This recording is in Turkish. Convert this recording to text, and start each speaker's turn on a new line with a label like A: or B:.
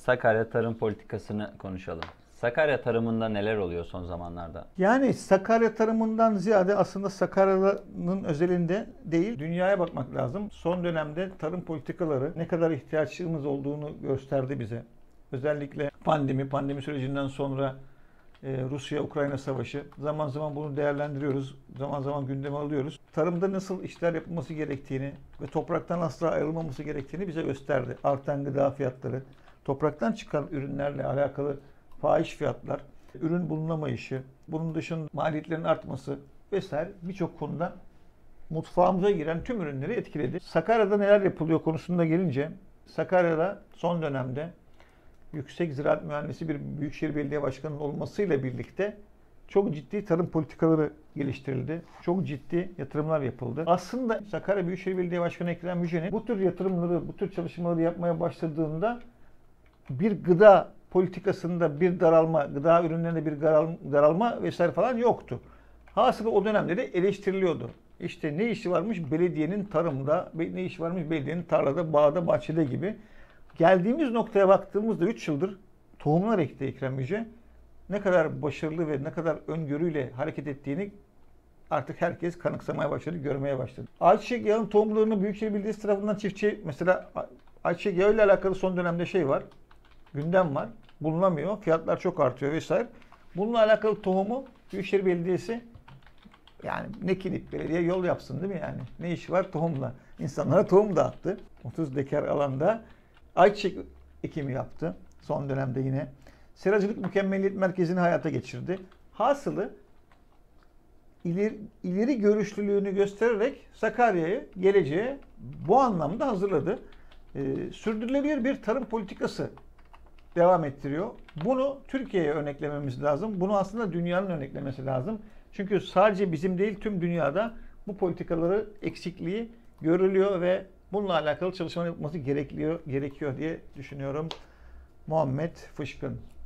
A: Sakarya tarım politikasını konuşalım. Sakarya tarımında neler oluyor son zamanlarda?
B: Yani Sakarya tarımından ziyade aslında Sakarya'nın özelinde değil, dünyaya bakmak lazım. Son dönemde tarım politikaları ne kadar ihtiyaçımız olduğunu gösterdi bize. Özellikle pandemi sürecinden sonra Rusya-Ukrayna savaşı. Zaman zaman bunu değerlendiriyoruz. Zaman zaman gündeme alıyoruz. Tarımda nasıl işler yapılması gerektiğini ve topraktan asla ayrılmaması gerektiğini bize gösterdi. Artan gıda fiyatları, topraktan çıkan ürünlerle alakalı fahiş fiyatlar, ürün bulunamayışı, bunun dışında maliyetlerin artması vesaire birçok konuda mutfağımıza giren tüm ürünleri etkiledi. Sakarya'da neler yapılıyor konusunda gelince, Sakarya'da son dönemde Yüksek Ziraat Mühendisi bir Büyükşehir Belediye Başkanı'nın olmasıyla birlikte çok ciddi tarım politikaları geliştirildi. Çok ciddi yatırımlar yapıldı. Aslında Sakarya Büyükşehir Belediye Başkanı Ekrem Müjde'nin bu tür yatırımları, bu tür çalışmaları yapmaya başladığında bir gıda politikasında bir daralma, gıda ürünlerinde bir daralma vesaire falan yoktu. Hasılı o dönemde de eleştiriliyordu. İşte ne işi varmış belediyenin tarımda, ne işi varmış belediyenin tarlada, bağda, bahçede gibi. Geldiğimiz noktaya baktığımızda 3 yıldır tohumlar ekti Ekrem Müjde. Ne kadar başarılı ve ne kadar öngörüyle hareket ettiğini artık herkes kanıksamaya başladı, görmeye başladı. Ayçiçek yağının tohumlarını Büyükşehir Belediyesi tarafından çiftçi, mesela ayçiçek yağı ile alakalı son dönemde şey var, gündem var, bulunamıyor, fiyatlar çok artıyor vesaire. Bununla alakalı tohumu Büyükşehir Belediyesi, yani ne kilip belediye yol yapsın değil mi yani? Ne işi var tohumla? İnsanlara tohum dağıttı. 30 dekar alanda ayçiçek ekimi yaptı son dönemde yine. Seracılık Mükemmeliyet Merkezi'ni hayata geçirdi. Hasılı ileri görüşlülüğünü göstererek Sakarya'yı geleceğe bu anlamda hazırladı. Sürdürülebilir bir tarım politikası devam ettiriyor. Bunu Türkiye'ye örneklememiz lazım. Bunu aslında dünyanın örneklemesi lazım. Çünkü sadece bizim değil tüm dünyada bu politikaları eksikliği görülüyor ve bununla alakalı çalışmalar yapılması gerekiyor diye düşünüyorum. Muhammed Fışkın.